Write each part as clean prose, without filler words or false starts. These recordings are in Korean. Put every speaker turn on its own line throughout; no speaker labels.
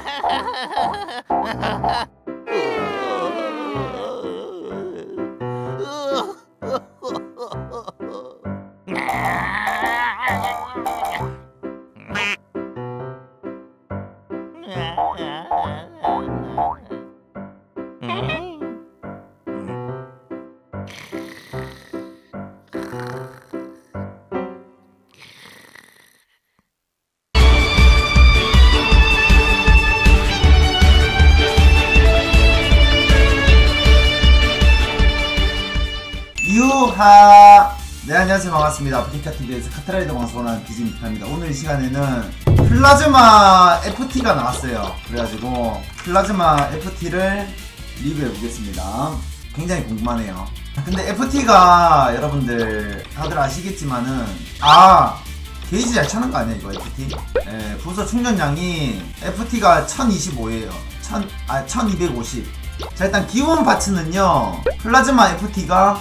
유하. 네, 안녕하세요. 반갑습니다. 아프리카TV에서 카트라이더 방송을 하는 비즈니카입니다. 오늘 이 시간에는 플라즈마 FT가 나왔어요. 그래가지고 플라즈마 FT를 리뷰해 보겠습니다. 굉장히 궁금하네요. 근데 FT가 여러분들 다들 아시겠지만은 게이지 잘 차는 거 아니야 이거 FT? 예, 부서 충전량이 FT가 1025예요 1250. 자, 일단 기본 파츠는요, 플라즈마 FT가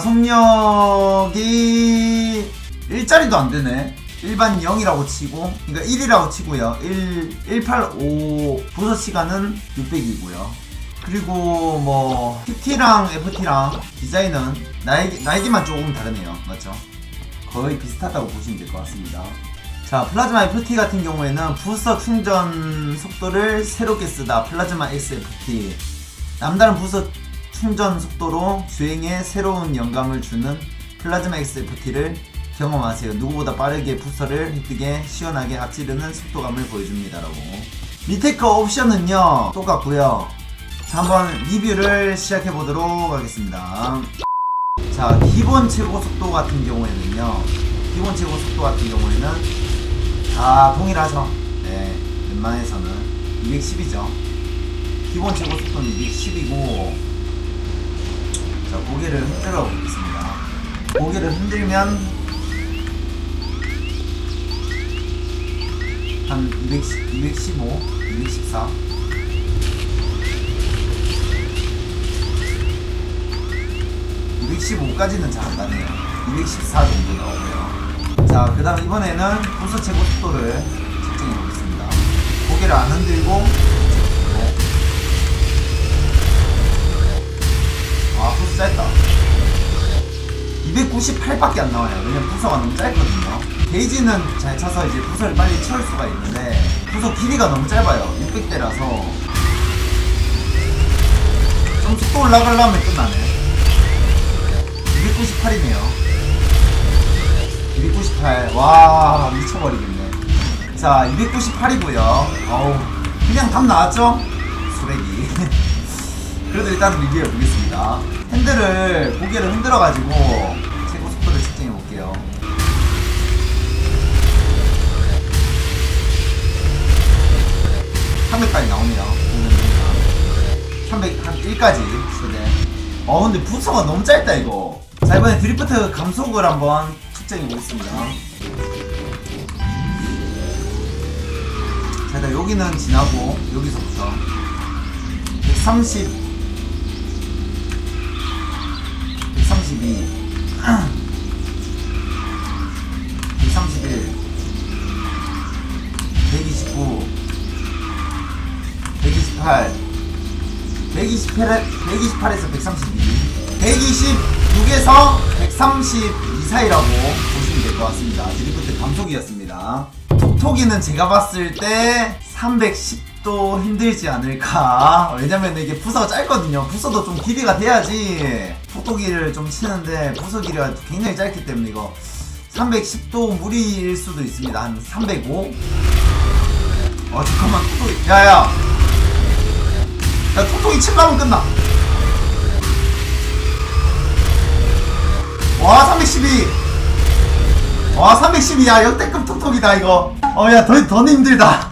가속력이 1짜리도 안되네. 일반 0이라고 치고, 그러니까 1이라고 치고요. 185 부서 시간은 600이고요. 그리고 뭐 PT랑 FT랑 디자인은 날개만 조금 다르네요. 맞죠? 거의 비슷하다고 보시면 될 것 같습니다. 자, 플라즈마 FT 같은 경우에는 부서 충전 속도를 새롭게 쓰다 플라즈마 XFT. 남다른 부서 충전 속도로 주행에 새로운 영감을 주는 플라즈마 XFT를 경험하세요. 누구보다 빠르게 부서를 획득해 시원하게 앞지르는 속도감을 보여줍니다라고. 밑에 거 옵션은요 똑같고요. 자, 한번 리뷰를 시작해보도록 하겠습니다. 자, 기본 최고 속도 같은 경우에는요, 기본 최고 속도 같은 경우에는 다 동일하죠. 네, 웬만해서는 210이죠. 기본 최고 속도는 210이고, 자, 고개를 흔들어 보겠습니다. 고개를 흔들면 한 215, 214. 215까지는 잘 안 가네요. 214 정도 나오고요. 자, 그 다음 이번에는 부서 최고 속도를 측정해 보겠습니다. 고개를 안 흔들고, 부서 짧다. 298밖에 안 나와요. 왜냐면 부서가 너무 짧거든요. 게이지는 잘 차서 이제 부서를 빨리 채울 수가 있는데, 부서 길이가 너무 짧아요. 600대라서 좀 속도 올라가려면 끝나네. 298이네요. 298. 와, 미쳐버리겠네. 자, 298이고요. 어우, 그냥 답 나왔죠? 소래기. 그래도 일단 리뷰해 보겠습니다. 핸들을, 고개를 흔들어가지고 최고 속도를 측정해 볼게요. (300까지) 나오네요. 300, 한 1까지 최대. 근데 부서가 너무 짧다 이거. 자, 이번에 드리프트 감속을 한번 측정해 보겠습니다. 자, 일단 여기는 지나고 여기서부터 130, 132, 131, 129, 128, 128에서 132, 126에서 132 사이라고 보시면 될 것 같습니다. 드리프트 감속이었습니다. 톡톡이는 제가 봤을 때 310도 힘들지 않을까. 왜냐면 이게 부서가 짧거든요. 부서도 좀 길이가 돼야지 톡톡이를 좀 치는데, 부서 길이가 굉장히 짧기 때문에 이거 310도 무리일 수도 있습니다. 한 305? 잠깐만, 톡톡이, 야, 톡톡이 칠라면 끝나. 와, 312. 와, 312. 야, 역대급 톡톡이다 이거. 야, 더 힘들다.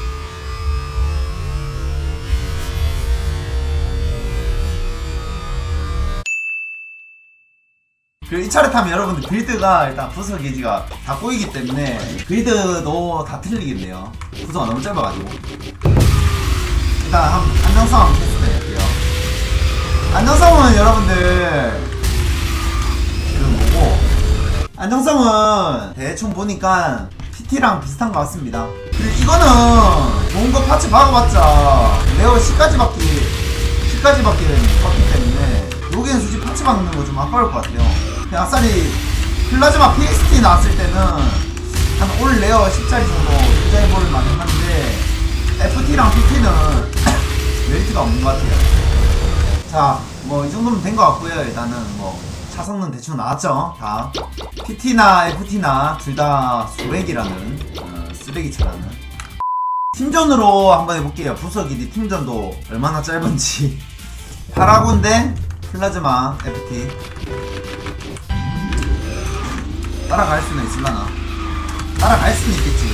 그리고 이 차를 타면 여러분들 빌드가 일단 부서 게이지가 다 꼬이기 때문에 빌드도 다 틀리겠네요. 부서가 너무 짧아가지고. 일단 안정성 한번 테스트 해볼게요. 안정성은 여러분들 안정성은 대충 보니까 TT랑 비슷한 것 같습니다. 그리고 이거는 좋은 거 파츠 박아봤자 레어 10까지밖에 받기 때문에 여기는 솔직히 파츠 박는 거 좀 아까울 것 같아요. 그냥 아싸리 플라즈마 PST 나왔을 때는 한 올 레어 10짜리 정도 투자해볼 만한데 FT랑 PT는 메리트가 없는 것 같아요. 자, 뭐 이 정도면 된 것 같고요. 일단은 뭐 차성능 대충 나왔죠. 다 PT나 FT나 둘 다 소렉이라는 쓰레기차라는. 팀전으로 한번 해볼게요. 부서 길이 팀전도 얼마나 짧은지. 파라곤 대 플라즈마 FT. 따라갈 수는 있을라나? 따라갈 수는 있겠지.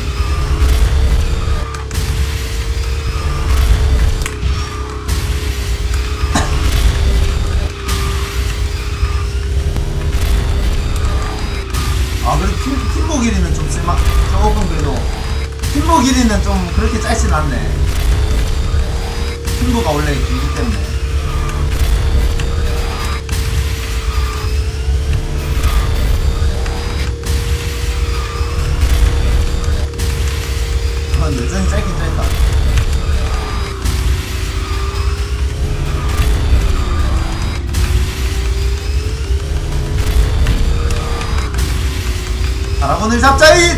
아, 그래도 팀보 길이는 좀 조금 그래도 팀보 길이는 좀 그렇게 짧진 않네. 팀보가 원래 길기 때문에. 여전히 짧긴 짧다. 파라곤을 잡자잇!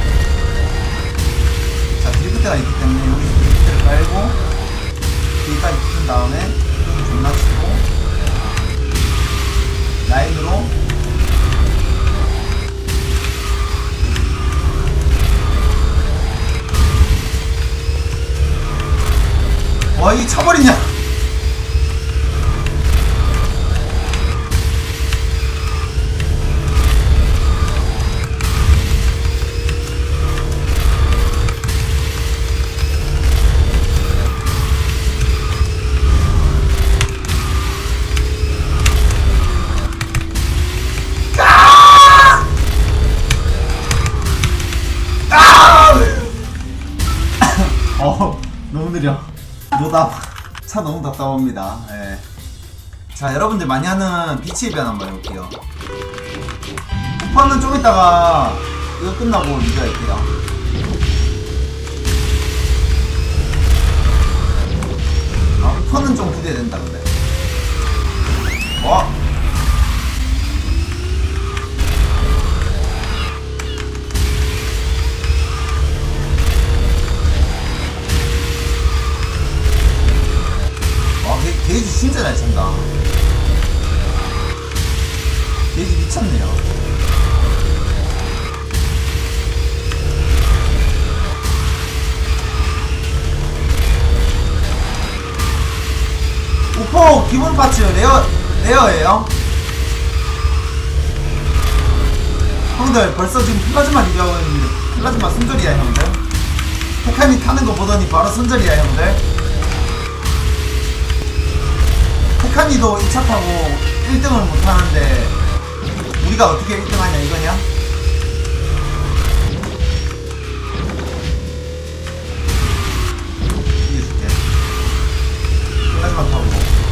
자, 드리프트가 있기 때문에 여기서 드리프트를 깔고 뒤까지 붙은 다음에 존나 치고 라인으로 와, 이 차버리냐? 너무 느려. 차 너무 답답합니다. 예. 자, 여러분들 많이 하는 빛의 변 한번 해볼게요. 쿠퍼는 좀 이따가 이거 끝나고 리뷰할게요. 아, 쿠퍼는 좀 기대된다 근데. 와. 게이지 진짜 잘 찬다. 게이지 미쳤네요. 오포 기본 파츠 레어예요. 형들 벌써 지금 플라즈마 리뷰하고 있는데 플라즈마 손절이야 형들. 테칸이 타는 거 보더니 바로 손절이야 형들. 테칸이도 2차 타고 1등을 못하는데 우리가 어떻게 1등 하냐 이거냐? 이겨줄게. 플라즈마 타고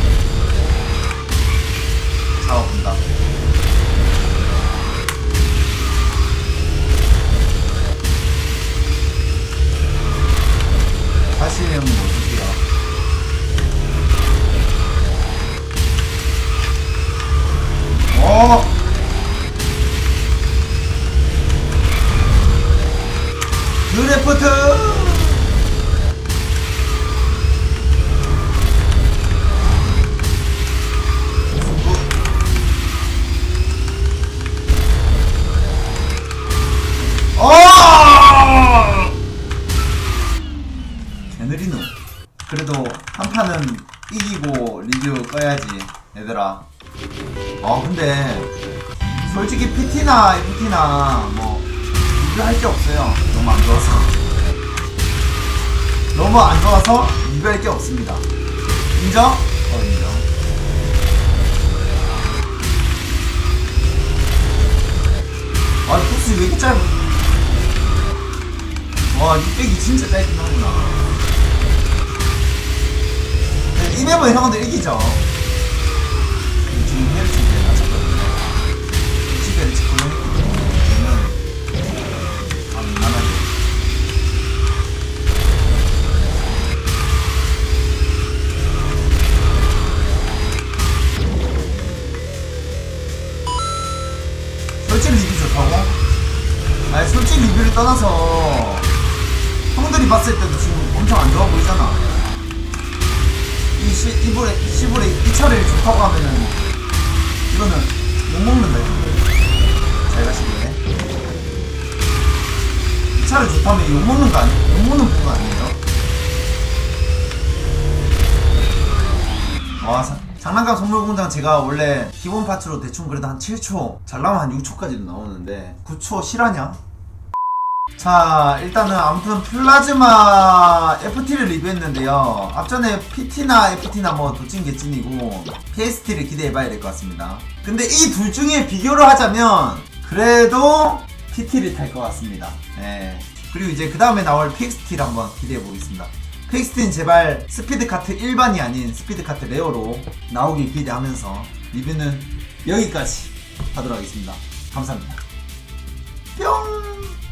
잡아본다. 다시 형님 어떡해요? 드래프트! 개느리노. 그래도 한 판은 이기고 리뷰 꺼야지 얘들아. 근데 솔직히 PT나 FT나 뭐 리뷰할 게 없어요. 너무 안 좋아서. 너무 안 좋아서 리뷰할 게 없습니다. 인정? 인정. 폭스 왜 이렇게 짧아? 와, 600이 진짜 짧긴 하구나. 이 맵은 형들 이기죠? 지금 헤르츠 때 맞췄거든요. 집에 지금 안 나가게. 봤을 때도 지금 엄청 안 좋아 보이잖아. 시불에 이 차를 좋다고 하면은 이거는 못 먹는다 이거. 잘 가시네. 이 차를 좋다면 이거 못 먹는 거 아니에요? 못 먹는 부분 아니에요? 와, 장난감 선물 공장 제가 원래 기본 파츠로 대충 그래도 한 7초, 잘 나오면 한 6초까지도 나오는데 9초 실화냐? 자, 일단은 아무튼 플라즈마 FT를 리뷰했는데요. 앞전에 PT나 FT나 뭐 도찐 개찐이고 PST를 기대해봐야 될 것 같습니다. 근데 이 둘 중에 비교를 하자면 그래도 PT를 탈 것 같습니다. 네. 그리고 이제 그 다음에 나올 PXT를 한번 기대해보겠습니다. PXT는 제발 스피드카트 일반이 아닌 스피드카트 레어로 나오길 기대하면서 리뷰는 여기까지 하도록 하겠습니다. 감사합니다. 뿅!